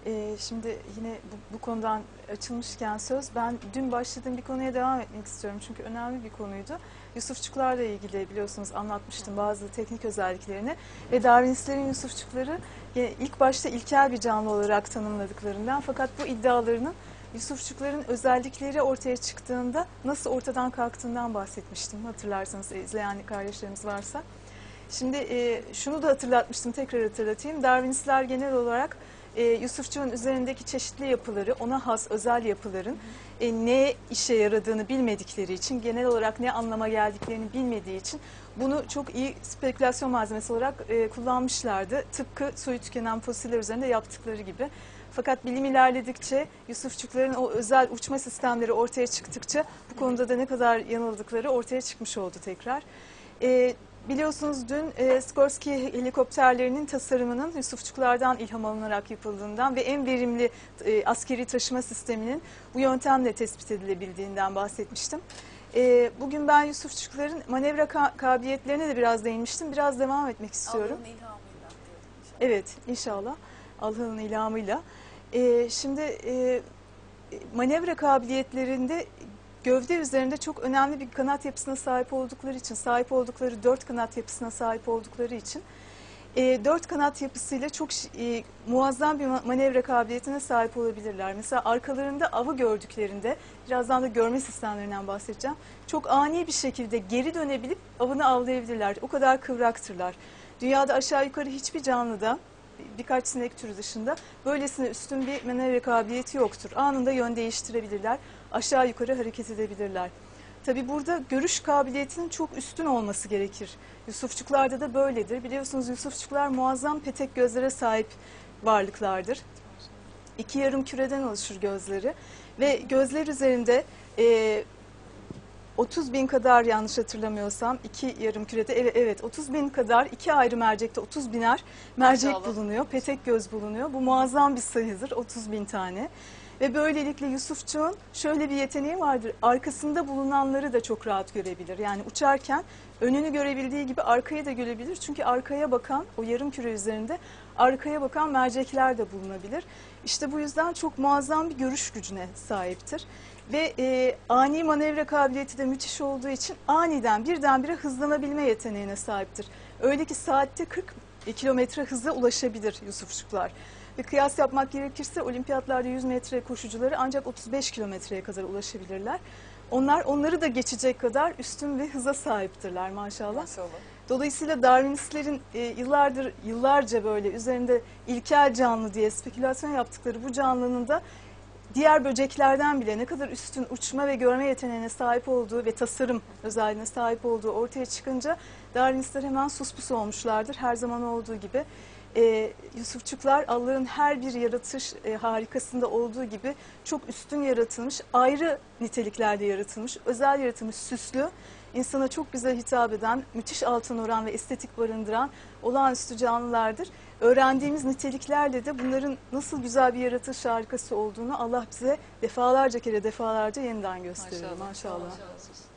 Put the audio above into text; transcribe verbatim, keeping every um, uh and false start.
Ee, şimdi yine bu, bu konudan açılmışken söz, ben dün başladığım bir konuya devam etmek istiyorum. Çünkü önemli bir konuydu. Yusufçuklarla ilgili biliyorsunuz anlatmıştım bazı teknik özelliklerini. Ve Darwinistlerin Yusufçukları ilk başta ilkel bir canlı olarak tanımladıklarından, fakat bu iddialarının Yusufçukların özellikleri ortaya çıktığında nasıl ortadan kalktığından bahsetmiştim. Hatırlarsanız izleyen kardeşlerimiz varsa. Şimdi e, şunu da hatırlatmıştım, tekrar hatırlatayım. Darwinistler genel olarak e, Yusufçuğun üzerindeki çeşitli yapıları, ona has özel yapıların e, ne işe yaradığını bilmedikleri için, genel olarak ne anlama geldiklerini bilmediği için bunu çok iyi spekülasyon malzemesi olarak e, kullanmışlardı. Tıpkı soyu tükenen fosiller üzerinde yaptıkları gibi. Fakat bilim ilerledikçe, Yusufçukların o özel uçma sistemleri ortaya çıktıkça bu konuda da ne kadar yanıldıkları ortaya çıkmış oldu tekrar. E, Biliyorsunuz dün e, Sikorsky helikopterlerinin tasarımının Yusufçuklardan ilham alınarak yapıldığından ve en verimli e, askeri taşıma sisteminin bu yöntemle tespit edilebildiğinden bahsetmiştim. E, bugün ben Yusufçukların manevra ka kabiliyetlerine de biraz değinmiştim. Biraz devam etmek istiyorum. Allah'ın ilhamıyla inşallah. Evet, inşallah. Allah'ın ilhamıyla. E, şimdi e, manevra kabiliyetlerinde gövde üzerinde çok önemli bir kanat yapısına sahip oldukları için, sahip oldukları dört kanat yapısına sahip oldukları için e, dört kanat yapısıyla çok e, muazzam bir manevra kabiliyetine sahip olabilirler. Mesela arkalarında avı gördüklerinde, birazdan da görme sistemlerinden bahsedeceğim, çok ani bir şekilde geri dönebilip avını avlayabilirler. O kadar kıvraktırlar. Dünyada aşağı yukarı hiçbir canlıda, birkaç sinek türü dışında böylesine üstün bir manevra kabiliyeti yoktur. Anında yön değiştirebilirler, aşağı yukarı hareket edebilirler. Tabi burada görüş kabiliyetinin çok üstün olması gerekir. Yusufçuklarda da böyledir. Biliyorsunuz Yusufçuklar muazzam petek gözlere sahip varlıklardır. İki yarım küreden oluşur gözleri ve gözler üzerinde e, otuz bin kadar, yanlış hatırlamıyorsam, iki yarım kürede, evet, evet otuz bin kadar, iki ayrı mercekte otuz biner mercek İnşallah. bulunuyor, petek göz bulunuyor. Bu muazzam bir sayıdır, otuz bin tane. Ve böylelikle Yusufçuğun şöyle bir yeteneği vardır, arkasında bulunanları da çok rahat görebilir. Yani uçarken önünü görebildiği gibi arkayı da görebilir. Çünkü arkaya bakan, o yarım küre üzerinde arkaya bakan mercekler de bulunabilir. İşte bu yüzden çok muazzam bir görüş gücüne sahiptir. Ve e, ani manevra kabiliyeti de müthiş olduğu için aniden birdenbire hızlanabilme yeteneğine sahiptir. Öyle ki saatte kırk kilometre hıza ulaşabilir Yusufçuklar. Ve kıyas yapmak gerekirse olimpiyatlarda yüz metre koşucuları ancak otuz beş kilometreye kadar ulaşabilirler. Onlar onları da geçecek kadar üstün ve hıza sahiptirler maşallah. Maşallah. Dolayısıyla Darwinistlerin e, yıllardır yıllarca böyle üzerinde ilkel canlı diye spekülasyon yaptıkları bu canlının da diğer böceklerden bile ne kadar üstün uçma ve görme yeteneğine sahip olduğu ve tasarım özelliğine sahip olduğu ortaya çıkınca Darwinistler hemen suspus olmuşlardır. Her zaman olduğu gibi e, Yusufçuklar Allah'ın her bir yaratış e, harikasında olduğu gibi çok üstün yaratılmış, ayrı niteliklerde yaratılmış, özel yaratılmış, süslü, insana çok güzel hitap eden, müthiş altın oran ve estetik barındıran olağanüstü canlılardır. Öğrendiğimiz niteliklerle de bunların nasıl güzel bir yaratış harikası olduğunu Allah bize defalarca kere defalarca yeniden gösteriyor. Maşallah. Maşallah. Maşallah.